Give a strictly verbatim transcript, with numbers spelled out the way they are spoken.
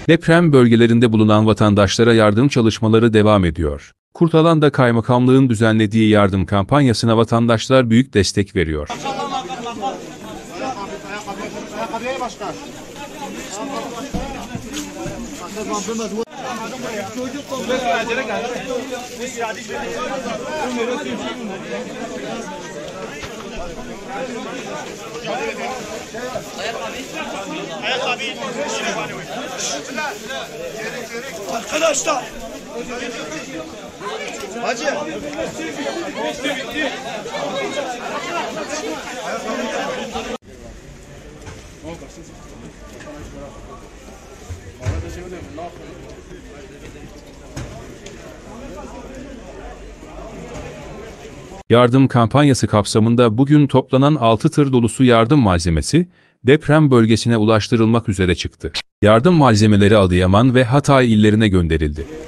Deprem bölgelerinde bulunan vatandaşlara yardım çalışmaları devam ediyor. Kurtalan'da Kaymakamlığın düzenlediği yardım kampanyasına vatandaşlar büyük destek veriyor. Arkadaşlar. Hacı. Yardım kampanyası kapsamında bugün toplanan altı tır dolusu yardım malzemesi, deprem bölgesine ulaştırılmak üzere çıktı. Yardım malzemeleri Adıyaman ve Hatay illerine gönderildi.